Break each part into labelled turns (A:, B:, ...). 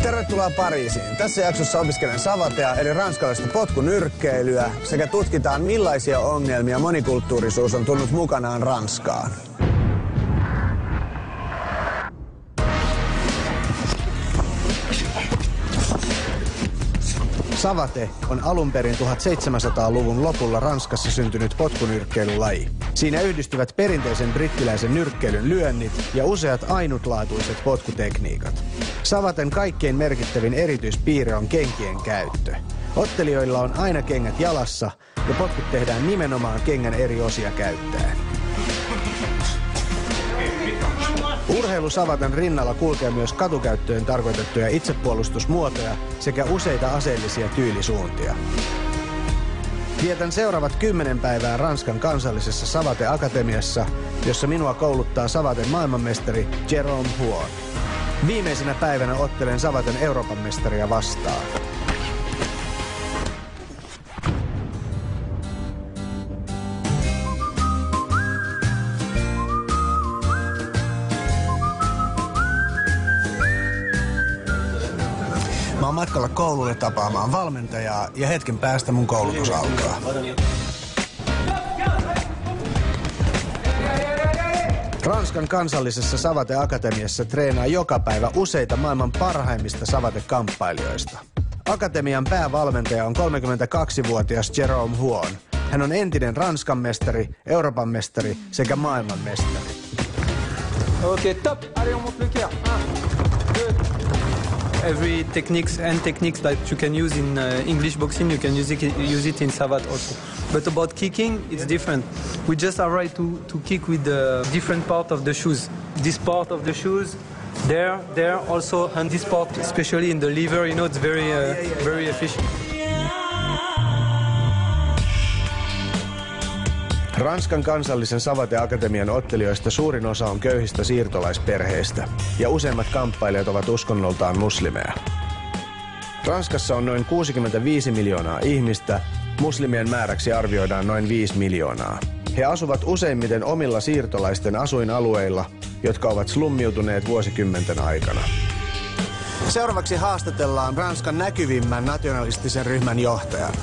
A: Tervetuloa Pariisiin. Tässä jaksossa opiskelen savatea eli ranskalaista potkunyrkkeilyä sekä tutkitaan millaisia ongelmia monikulttuurisuus on tullut mukanaan Ranskaan. Savate on alun perin 1700-luvun lopulla Ranskassa syntynyt potkunyrkkeilylaji. Siinä yhdistyvät perinteisen brittiläisen nyrkkeilyn lyönnit ja useat ainutlaatuiset potkutekniikat. Savaten kaikkein merkittävin erityispiirre on kenkien käyttö. Ottelijoilla on aina kengät jalassa ja potkut tehdään nimenomaan kengän eri osia käyttäen. Urheilusavaten rinnalla kulkee myös katukäyttöön tarkoitettuja itsepuolustusmuotoja sekä useita aseellisia tyylisuuntia. Vietän seuraavat 10 päivää Ranskan kansallisessa Savate-akatemiassa, jossa minua kouluttaa savaten maailmanmestari Jérôme Huon. Viimeisenä päivänä ottelen savaten Euroopan mestaria vastaan. Mä oon matkalla koululle tapaamaan valmentajaa ja hetken päästä mun koulutus alkaa. Ranskan kansallisessa Savate-akatemiassa treenaa joka päivä useita maailman parhaimmista Savate-kamppailijoista. Akatemian päävalmentaja on 32-vuotias Jérôme Huon. Hän on entinen Ranskan mestari, Euroopan mestari sekä maailman mestari.
B: Okei, top! Allez, on monte le cœur. 1, 2. Every techniques that you can use in English boxing, you can use it in Savate also. But about kicking, it's different. We just are right to kick with the different part of the shoes. This part of the shoes, there also, and this part, especially in the liver, you know, it's very efficient.
A: Ranskan kansallisen Savate-akatemian ottelijoista suurin osa on köyhistä siirtolaisperheistä, ja useimmat kamppailijat ovat uskonnoltaan muslimeja. Ranskassa on noin 65 miljoonaa ihmistä, muslimien määräksi arvioidaan noin 5 miljoonaa. He asuvat useimmiten omilla siirtolaisten asuinalueilla, jotka ovat slummiutuneet vuosikymmenten aikana. Seuraavaksi haastatellaan Ranskan näkyvimmän nationalistisen ryhmän johtajan.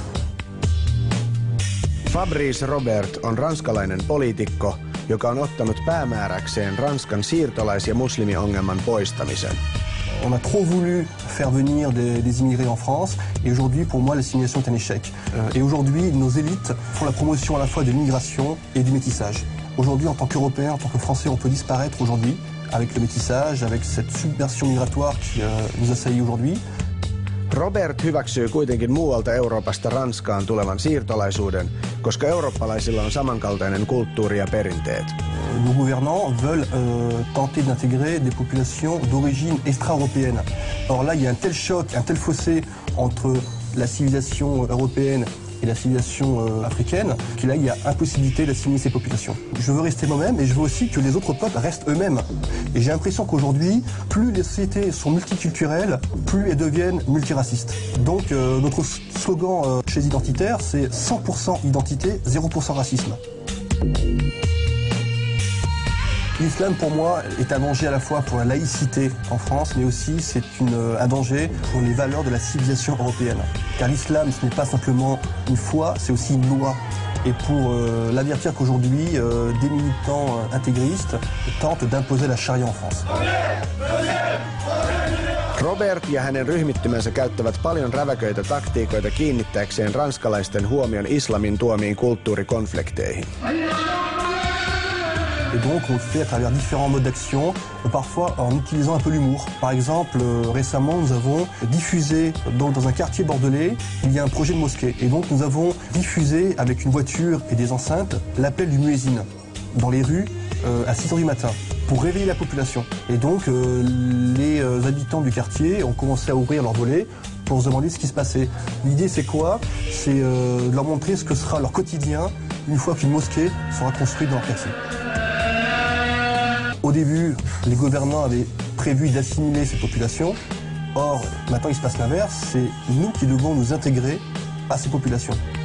A: Fabrice Robert on ranskalainen poliitikko, joka on ottanut päämääräkseen Ranskan siirtolais- ja muslimiongelman poistamisen.
C: On a trop voulu faire venir des immigrés en France et aujourd'hui pour moi l'assimilation est un échec. Et aujourd'hui nos élites font la promotion à la fois de l'immigration et du métissage. Aujourd'hui en tant qu'Européens, en tant que Français, on peut disparaître aujourd'hui avec le métissage, avec cette submersion migratoire qui nous assaillit aujourd'hui.
A: Robert hyväksyy kuitenkin muualta Euroopasta Ranskaan tulevan siirtolaisuuden, koska eurooppalaisilla on samankaltainen kulttuuri ja perinteet.
C: Nos gouvernants veulent tenter d'intégrer des populations d'origine extra-européenne. Or là, il y a un tel choc, un tel fossé entre la civilisation européenne et la civilisation africaine, que là, il y a impossibilité d'assimiler ces populations. Je veux rester moi-même et je veux aussi que les autres peuples restent eux-mêmes. Et j'ai l'impression qu'aujourd'hui, plus les sociétés sont multiculturelles, plus elles deviennent multiracistes. Donc notre slogan chez Identitaire, c'est 100% identité, 0% racisme. L'islam, pour moi, est un danger à la fois pour la laïcité en France, mais aussi c'est un danger pour les valeurs de la civilisation européenne. Car l'islam, ce n'est pas simplement une foi, c'est aussi une loi. Et pour l'avertir qu'aujourd'hui, des militants intégristes tentent d'imposer la charia en France.
A: Robert ja hänen ryhmittymänsä käyttävät paljon räväköitä taktiikoita kiinnittääkseen ranskalaisten huomion islamin tuomiin kulttuurikonflikteihin.
C: Et donc on le fait à travers différents modes d'action, parfois en utilisant un peu l'humour. Par exemple, récemment nous avons diffusé dans un quartier bordelais, il y a un projet de mosquée. Et donc nous avons diffusé avec une voiture et des enceintes l'appel du muezzin dans les rues à 6 h du matin pour réveiller la population. Et donc les habitants du quartier ont commencé à ouvrir leurs volets pour se demander ce qui se passait. L'idée c'est quoi? C'est de leur montrer ce que sera leur quotidien une fois qu'une mosquée sera construite dans leur quartier. Au début, les gouvernants avaient prévu d'assimiler ces populations. Or, maintenant, il se passe l'inverse. C'est nous qui devons nous intégrer à ces populations.